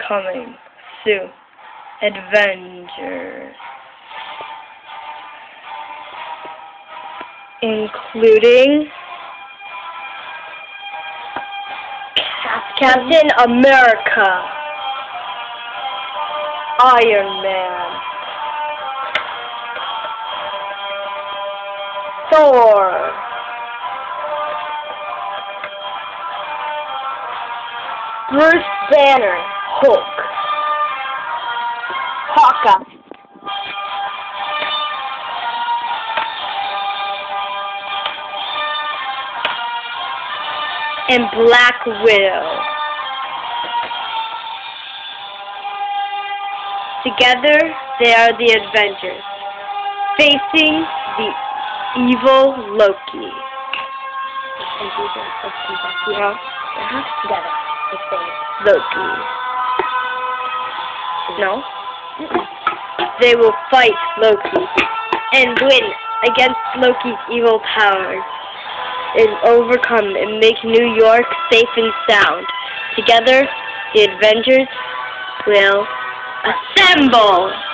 coming soon. Avengers. Including Captain America, Iron Man, Thor, Bruce Banner, Hulk, Hawkeye, and Black Widow. Together, they are the Avengers, facing the evil Loki. And these are together, Loki. No? They will fight Loki and win against Loki's evil powers and overcome and make New York safe and sound. Together, the Avengers will assemble!